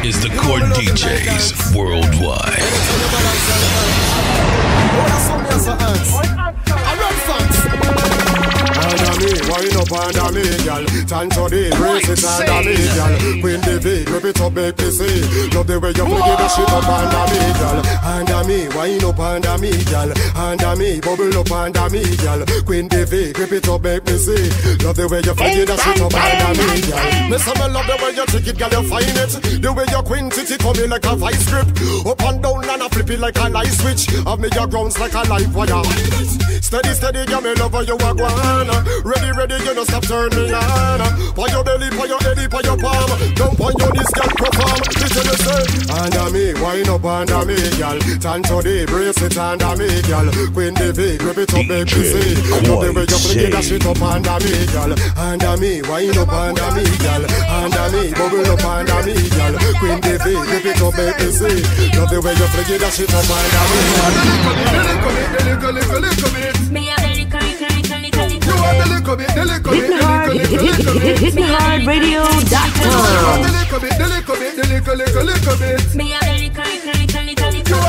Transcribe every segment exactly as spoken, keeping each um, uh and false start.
is the core D Js worldwide. Under me, wind up under me, girl. Time to the brace it under me, girl. Queen the V, grip it up, make me see. Love the way you fling it, the shit up under me, girl. Under me, wind up under me, girl. Under me, bubble up under me, girl. Queen the V, grip it up, make me see. Love the way you fling it, the shit up under me, girl. Me say me love the way you take it, girl, you find it. The way your queen titty coming like a vice grip. Up and down and I flip it like a light switch. Have me your grounds like a light wire. Steady, steady, girl, me love how you a guana. Ready, ready, you don't stop turning me on. For your belly, for your head, for your palm. Don't point your this girl perform. Listen to say, under me, wind up under me, girl. Turn to the brace it under me, girl. Queen the V, grip it up, make me see. Love the way you fling that shit up under me, girl. Under me, wind up under me, girl. Under me, bubble up under me, girl. Queen the V, grip it up, make me see. Love the way you fling that shit up under me. Me a little, little, little, little, little. Hitting hard radio dot com. Me a little, little,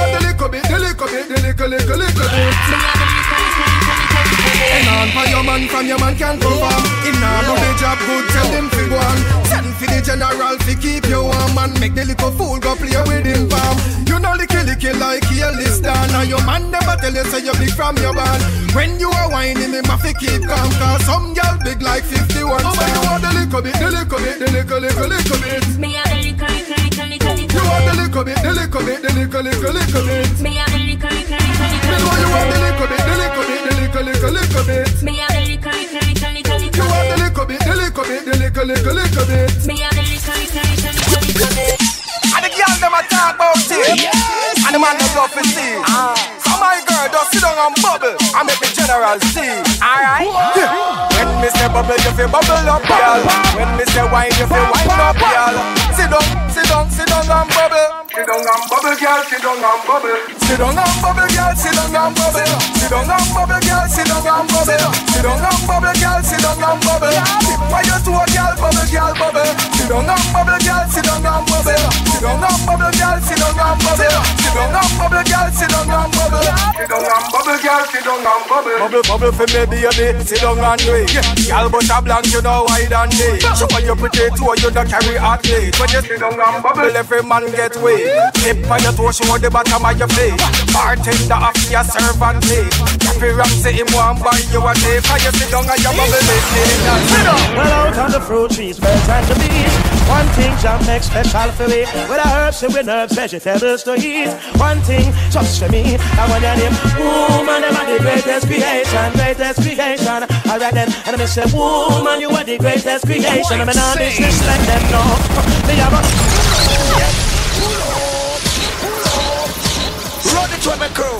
little, little, little. And on for your man from your man can perform. If not do the job good, tell him fi go on. Send for the general fi keep you warm and make the little fool go play with him farm. You know the kill kill like he a list down. And your man never tell you say you big from your band. When you are whining him have to keep calm. Cause some girl big like fifty-one. Oh but you want the little bit, the little bit, the little little little bit. Me a little, little, little, little, little. You want the little bit, the little bit, the little little little bit. Me a little, little, little, little. You want the little bit, the little bit, the little little little bit. Me a little, little, little, little, little. You want the little bit, the little bit, the little little little bit. Me a little, little, little, little, little. And the girl them a talk about it, and the man don't love to see. So my girl just sit down and bubble, and make me general see. Alright. When me say bubble, you feel bubble up, girl. When me say wine, you feel wine up, girl. Sit down, sit down, sit down and bubble. Sit down and bubble, girl. Sit down and bubble. Sit down and bubble, girl. Sit down and bubble. Sit down and bubble, girl. Sit down and bubble. Sit down and bubble, girl. Sit down and bubble. Tip by your toe, girl. Bubble, girl, bubble. Sit down and bubble, girl. Sit down and bubble. Sit down and bubble, girl. Sit down and bubble. Sit down and bubble, girl. Sit down and bubble. Sit down and bubble, girl. Sit down and bubble. Bubble, bubble for me, baby. Sit down and wait. Girl, but a blank, you know why than me. Show you pretty toe, you don't carry hot plate. When you sit down and bubble, every man get way. Tip on your toe, show the bottom of your face. Bartender off your servant plate. Happy Ram say him want buy you a day. For you sit down and you bubble it. Well, out on the fruit trees, birds and the bees. One thing Jam makes special for me. With the herbs and with herbs, vegetables to eat. One thing just for me, I want your name. Woman, them are the greatest creation, greatest creation. Alright then, and I say, woman, you are the greatest creation. I'm not disrespect them, no. They have a run it to my crew.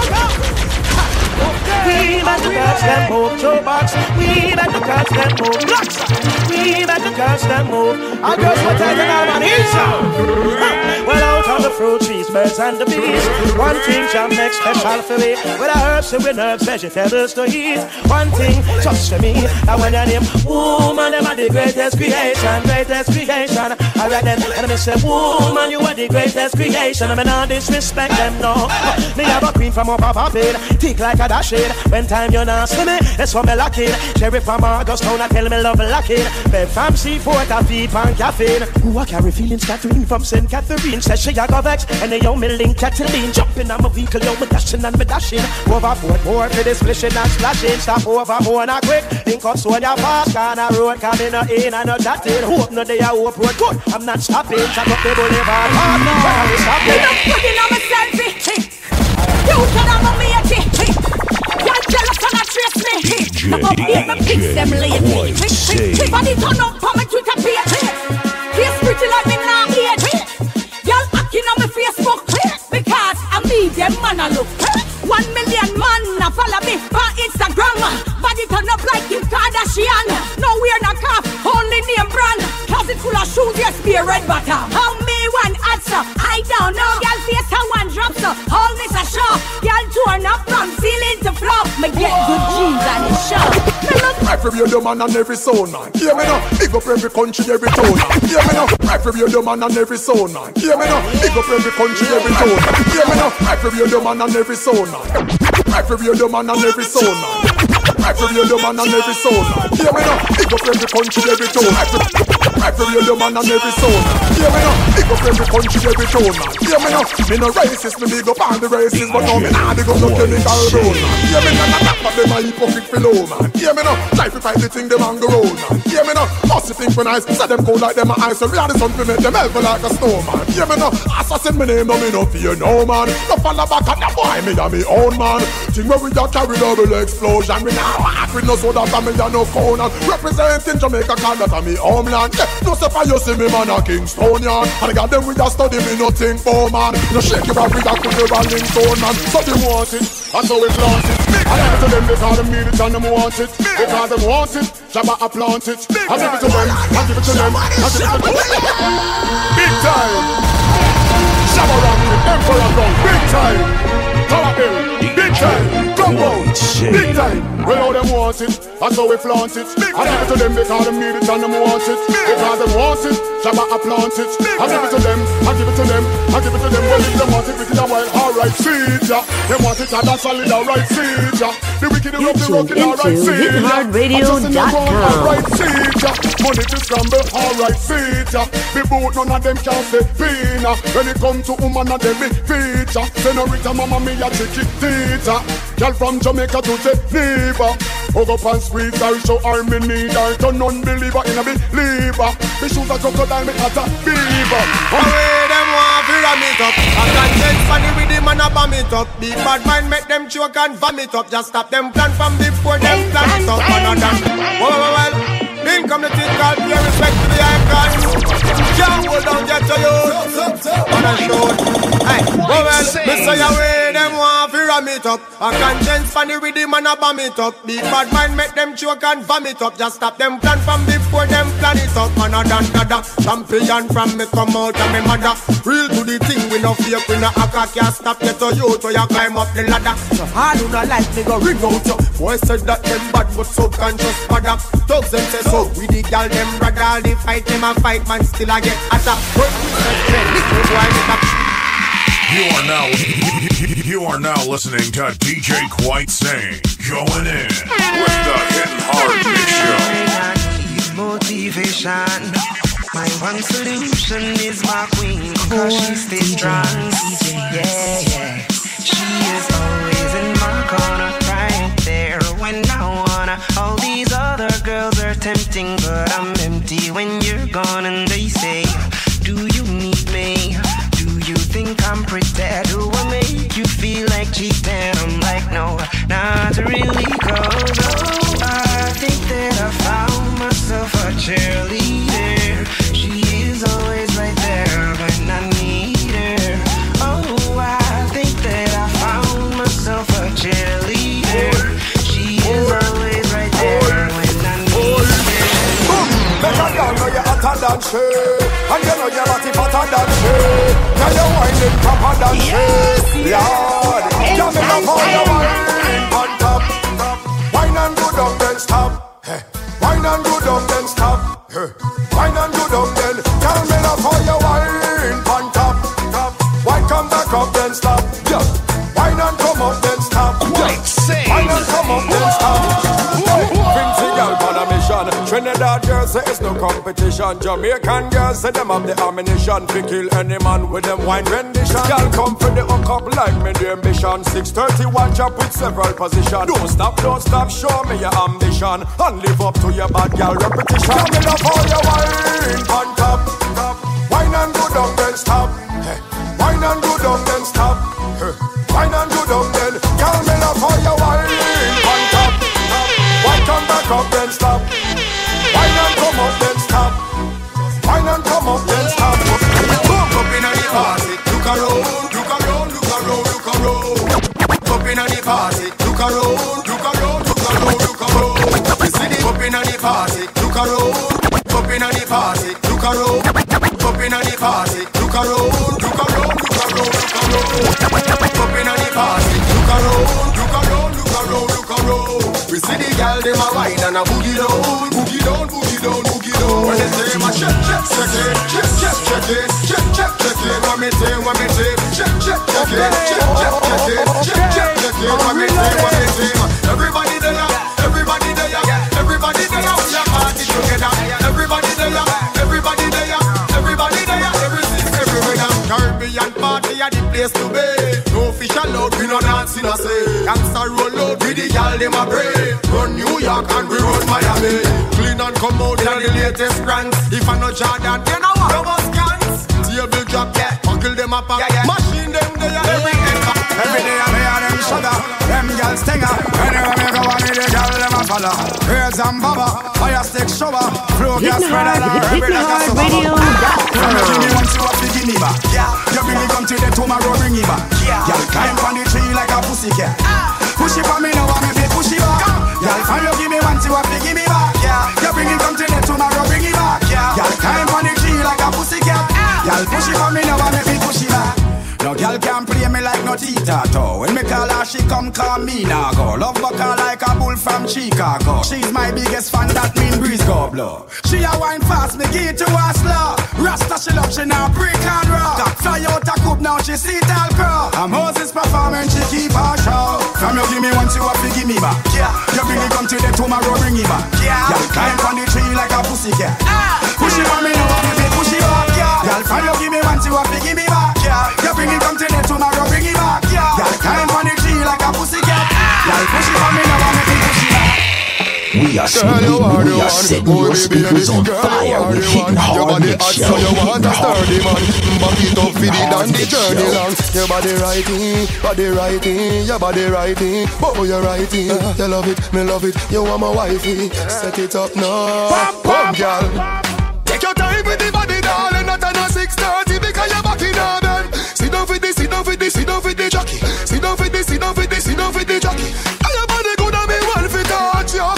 we better catch them move to box. We better catch them move blocks. We better catch them move. I just want to take it out on each. Well, out on the fruit trees, birds and the bees. One thing Jam makes special for me. With the herbs and with herbs, vegetables to eat. One thing just for me. And when your name, woman, them are the greatest creation, greatest creation. Alright then, and I say, woman, you are the greatest creation. I'm not disrespect them, no. Me have a queen from up of a bed, thick like a dash shade. When time you not see me, that's what me lock in. Cherry from August town, I tell me love lock in. Bed from seafood, a feed pan caffeine. Who I carry feelings, Catherine from Saint Catherine. Says she a go vex, and they yo me link Cataline. Jumping on my vehicle, yo me dashing and me dashing. Overboard, more for the splishing and splashing. Stop over more and quick. Link up so ya fast, can a road coming no in and no chatting. Hope no day I hope road good. I'm not stopping, shut up the boulevard. Oh no, where we stopping? You don't put in on my selfie. You can have a matey. You're jealous and not trace me. I'm up here, my pics them lately. Body turn up on my Twitter page. Face pretty like me now here. Y'all acting on my Facebook because I need them man a look. One million man a follow me on Instagram. Body turn up like Kim Kardashian. No we're not calf, only name brand. Closet full of shoes, yes, be a red bottom. How me one answer? I don't know. Y'all face how one drop so all this a show. Y'all torn up from ceiling to floor. Me get good jeans and it's show. Me look for radio man and every sound man. Hear me now, big up every country, every town man. Hear me now, right for radio man and every sound man. Hear me now, big up every country, every town man. Hear me now, right for radio man and every sound man. Right for radio man and every sound man. Right for radio man and every sound man. Hear me now, big up every country, every town man. Right for radio man and every sound man. Hear me now, big up every country, every town man. Hear me now, me no racist, me big up all the races, but now me nah big up no chemical road man. Hear me now, not but them a hypocrite below man. Hear me now, try to fight the thing them on the road man. Hear me now, must you think when I say them cold like them a ice, so we are the sun to make them help like a snowman. Hear me now, assassin me name, no me no fear no man. No follow back and the boy me a me own man. Think where we a carry double explosion, we now half with no soda for me and no phone and representing Jamaica, call that a me homeland. Yeah, no say for you see me man a Kingstonian, and I got them with a study me no think for man. No shake your body that could be rolling stone man. So they want it, and so we flaunt it. I give it to them because them need it and them want it. Because them want it, Jabba a plant it. I give it to them, I give it to them, I give it to them. Big time. Shabba Rank, Emperor Gun, big time. Tower Hill, big time. Gumbo, big time. We know them want it, and so we flaunt it. I give it to them because them need it and them want it. Because them want it, Jabba a plant it. I give it to them, I give it to them, I give it to them. Well, if them want it, wicked and wild, alright, see ya. They want it and that's solid, alright, see ya. The wicked, the rough, the rocky, alright, see ya. hit hard radio dot com. Alright, see ya. Money to scramble, alright, see ya. The boot, none of them can say pina. When it come to woman, and them be feature. Senorita, mama, me a chicky teacher. Girl from Jamaica to Geneva. Hug up and squeeze her, show her me need her. Turn unbeliever in a believer. Me shoes a crocodile, me at a beaver. Away them want to ram it up. I can take funny with them and a bomb it up. Big bad mind make them choke and vomit up. Just stop them plan from before them plan it up. Another. Well, well, well. In come the thing called pay respect to the icon. Can't hold down get to you. On a show. Hey, well, well. Me say away them want to ram it up. I can dance funny with them and a bomb it up. Big bad mind make them choke and vomit up. Just stop them plan from before them plan it up. Another, another. Champion from me come out of me mother. Real to the thing, we no fake, we no hacker. Can't stop you to you, to you climb up the ladder. So hard do not like me go ring out you. Boy said that them bad but subconscious mother. Thugs them say so, we the gal them brother. All the fight them a fight, man still a get hotter. You are now, you are now listening to D J Quite Sane going in with the Hitting Hard Mix Show. Motivation. My one solution is my queen, cause she stays strong. Yeah, yeah. She is always in my corner, right there when I wanna. All these other girls are tempting, but I'm empty when you're gone. And they say, do you need me? Do you think I'm pretty? Do I make you feel like cheating? I'm like, no, not really, cause oh, I think that I found myself a cheerleader. She is always right there when I need her. Oh, I think that I found myself a cheerleader. She is always right there when I need her. Make a girl know you're hotter than shit, and you know your body fatter than shit. Now you're whining proper than shit. Lord, you make a for your wine on top. Wine and go down then stop. Wine and go down then stop. Wine and go down then. Tell me now for your wine on top. Wine come back up then stop. Wine and come up then stop. Wine and come up then stop. Vincy girl on a mission. Trinidad girls say it's no competition. Jamaican girls say them have the ammunition to kill any man with them wine rendition. Girl come for the hook up like me the ambition. six thirty watch up with several position. Don't stop, don't stop, show me your ambition and live up to your bad girl repetition. Tell me love all your wine on top. Wine and go down then stop. Wine and go down then stop. Wine and go down then. Tell me love all your wine on top. Wine come back up then stop. Wine and come up then stop. Wine and come up then stop. Boom up in the party. Look around, look around, look around, look around. Up in the party. Look around, look around, look around, look around. You see the up in the party. Look around. Up in the party. Look around. Up in the party. Look around, look around, look around, look around. Up in the party. Look around, look around, look around, look around. We see the girl them a wine and a boogie down, boogie down, boogie down, boogie down. When they say my check, check, check it, check, check, check it, check, check, check it. What me say, what me say, check, check, check it, check, check, check it, check, check, check it. What me say, what me say. Everybody there, everybody there, everybody there. We are party together. Everybody there, everybody there, everybody there. Everything, everywhere. Caribbean party are the place to be. No fish allowed, we no dance in a say. Gangsta roll out with the girl them a pray. Run New York and we run Miami. Clean and come out in the latest brands. If I no Jordan, you know what? No more scans. Table drop, yeah. Uncle them up, yeah, yeah. Machine them there every day. Every day I hear them shudder, them girls stinger. Anywhere me go, I need the girl them a follow. Birds and baba, fire stick shower, flow gas spreader. Every day I so baba. Give me one, two, three, give me back. You bring it come to the tomorrow, bring it back. Y'all climb on the tree like a pussy cat. Push it for me now, I'm a push it back. Y'all find you give me one, two, three, give me back. You bring it come to the tomorrow, bring it back. Y'all climb on the tree like a pussy cat. Y'all push it for me now, I'm a push it back. No girl can't play me like no tita-to. When me call her, she come call me now go. Love bucker like a bull from Chicago. She's my biggest fan, that mean breeze go blow. She a wine fast, me give it to her slow. Rasta she love, she now break and roll. Got fly out a coupe, now she see it all grow. And Moses performing, she keep her show. From you give me one, two, three, give me back. Yeah. You bring it come to the tomorrow, bring it back. Yeah. Y'all climb on the tree like a pussy cat. Ah. Push it for me now, I'm a push it back. Yeah. Y'all from you give me one, two, three, give me back. Yeah. You bring it come to the tomorrow, bring it back. Yeah. Y'all climb on the tree like a pussy cat. Y'all push it for me now, I'm a push it back. We are setting, we are setting your speakers on fire with hitting hard mix show. So you want to sturdy man, back it up for the dance, the journey long. Your body righting, body righting, your body righting, oh you're righting. You love it, me love it, you want my wifey. Set it up now, boom girl. Take your time with the body darling, not on a six thirty because you're back in our bed. Sit down for this, sit down for this, sit down for the jockey. Sit down for this, sit down for this, sit down for the jockey. And your body good and me want to touch you.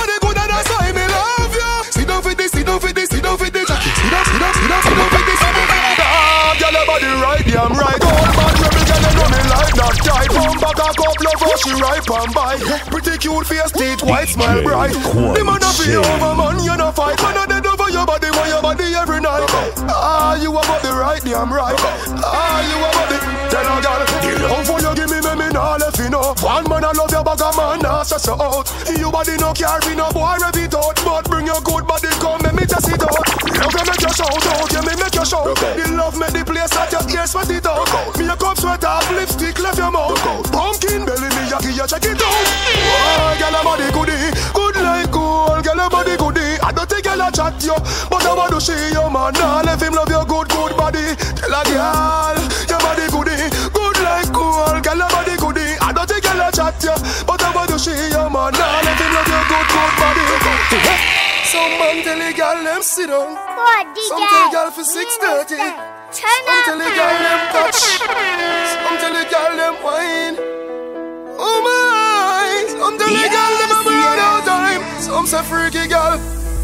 I'm right, old man, every girl you know me like that type. Come back a couple of us, she ripe and bite. Pretty cute face, teeth white, smile bright. The man a be over, man, you no fight. Man a dead over your body, want your body every night. Ah, you a body right, I'm right. Ah, you a body, tell a girl. The love for you give me, me, me nah left you know. One man I love your bag, a man nah stress you out. You body no carry no boy, rev it out. But bring your good body, come, make me test it out. Love you make you shout out, you me make you shout. The love make the place at your ears sweat it out. Makeup sweat off, lipstick left your mouth. Pumpkin belly me yaki, you check it out. Oh, girl a body goodie, good like gold. Girl a body goodie, I don't think girl a chat you, but I want to see you man. Nah, let him love your good, good body. Tell a girl, your body goodie, good like gold. Girl a body goodie, I don't think girl a chat you, but I want to see you man. Nah, let him love your good, good body. Some man tell a girl them sit down. Some tell a girl for six thirty. Some tell a girl them touch. Some tell a girl them wine. Oh my. Some tell a girl them a burn out time. Some say freaky girl.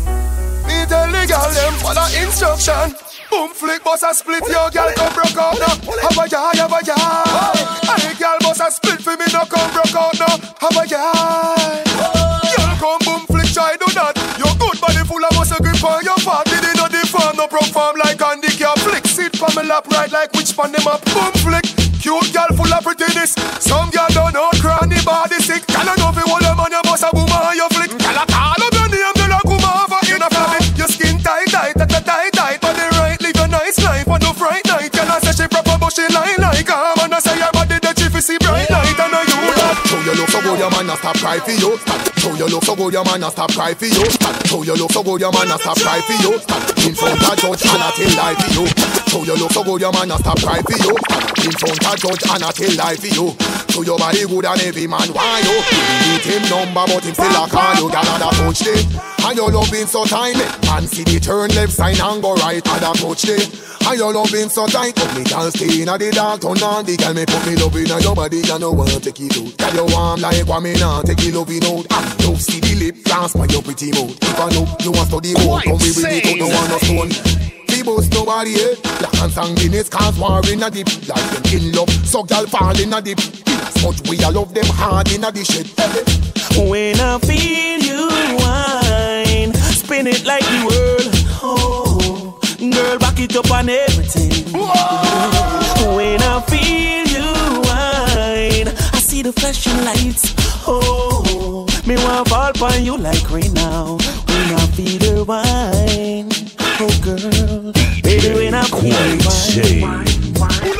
Me tell the girl them follow instruction. Boom flick boss a split your girl come broke out now. Have a yard, have a yard. Any girl boss a split for me no come broke out now. Have a yard. Girl come boom flick try do that. Your good body full of muscle grip on your fat. Did it not deform no perform like handicap. Flick sit from me lap right like which pan them up. Boom flick. Cute girl full of prettiness. Some girl don't know cranny body sick. Girl I know if you hold a man you must a boom on your flick. Girl I call up your name girl I come over in a family. Your skin tight tight tight tight tight. But the right live a nice life on no fright night. Girl I say she proper but she lie like a man. I say your body the chief is see bright light and I you that. Show you look so good your man a stop cry for you. Show you look so good your man a stop cry for you. Show you look so good your man a stop cry for you. In front of judge and I tell lie for you. Show you look so good your man a stop cry for you. In front of judge and I tell lie for you. So your body good and every man why you. You beat him number but him still a call you. Got a touch it and your loving so tiny. Man see the turn left side and go right and a touch it. And your loving so tight. But me can't stay in the dark turn on the girl me put me love in your body and no one take it out. Girl you warm like what me now take it loving out. And you see the lip dance by your pretty mouth. If I know you want study more come me with it out no one no stone. Boss nobody eh. Black and sanguineous cause war in a dip. Like them in love, so girl fall in a dip. In as much we a love them hard in a the shit. When I feel you whine, spin it like the world. Oh, girl, back it up on everything. Whoa. When I feel you whine, I see the flashing lights. Oh, me want fall upon you like rain now. When I feel the wine, oh girl, baby, when I feel the wine.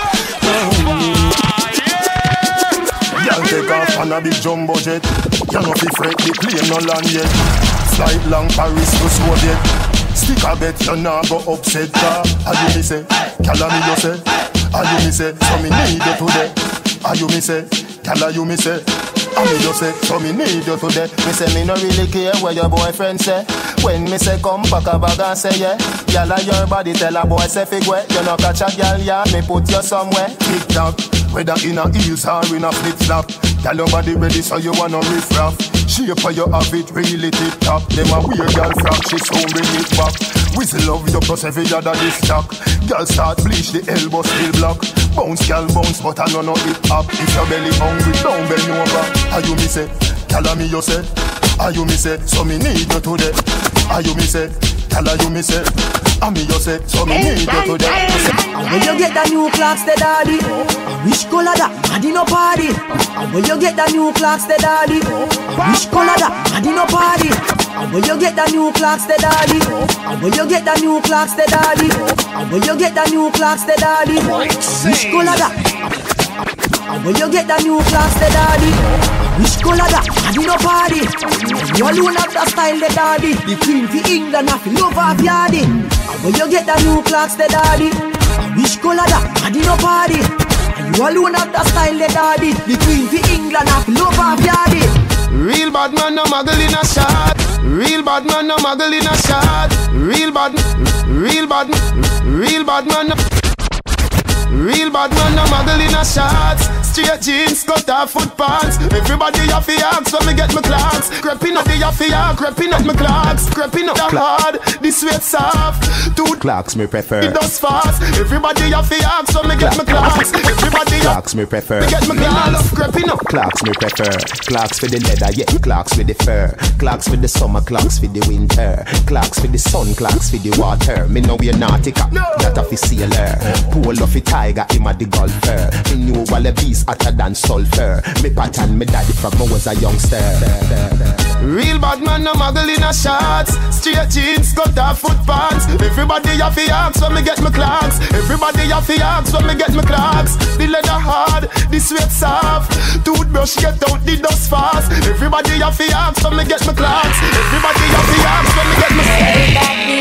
Y'all take off on a big jumbo jet. You know fi fret the plane no land yet. Flight long Paris to Soviet. Stick a bet you nah go upset. How you me say? Calla me you say? How you me say? So me need you today. How you me say? Calla you me say? I me just say, so me need you today. Me say me no really care what your boyfriend say. When me say come back a bag and say yeah, y'all your body tell a boy say figure. You no catch a girl, yeah, me put you somewhere. Tick tock, whether in a heels or in a flip flop. Girl your body ready so you wanna riff raff. Shape for you have it really tip top. Them a weird girl from she soon bring it back. Whistle love you plus every other this stock. Girl start bleach the elbow still block. Bounce girl bounce but I know no hip hop. If your belly hungry don't bend over. How you me say? Calla me you say? How you me say? So me need you today. How you me say? Calla you me say? How me you say? So me need you today. And when you get the new clocks, the daddy, which color that? Daddy no party. And when you get the new clocks, the daddy, which color that? Daddy no party. And when you get the new clocks, the daddy, and when you get the new clocks, the daddy, and when you get the new clocks, the daddy, which color that? And when you get the new clocks, the daddy, which color that? Daddy no party. You alone have the style, the daddy. The queen for England, have love of yardy. And when you get the new clocks, the daddy, which color that? Daddy no party. And you alone have the style, the daddy. The queen for England, have love of yardy. Real bad man no muggle in a shot. Real bad man no muggle in a shot. Real bad, real bad, real bad man no. Real bad man no muggle in a shot. Straight jeans, cut off foot pants. Everybody have to ask when me get my clocks. Creeping up the have to ask, creeping up my clocks. Creeping up the hard, the sweat soft. Two clocks me prefer. It does fast. Everybody have to ask when me get my clocks. Everybody clocks me prefer. Me get my clocks. Creeping up. Clocks me prefer. Clocks for the leather, yeah. Clocks for the fur. Clocks for the summer, clocks for the winter. Clocks for the sun, clocks for the water. Me know we're nautica, no. That of a sailor. Pool of a tiger, him a the golfer. Me knew all the beast hotter than sulfur. Me pattern me daddy from I was a youngster. Real bad man no muggle in a shorts. Straight jeans, cut off foot pants. Everybody have to ask when me get my clocks. Everybody have to ask when me get my clocks. The leather hard, the sweat soft. Toothbrush get out the dust fast. Everybody have to ask when me get my clocks. Everybody have to ask when me get my clocks.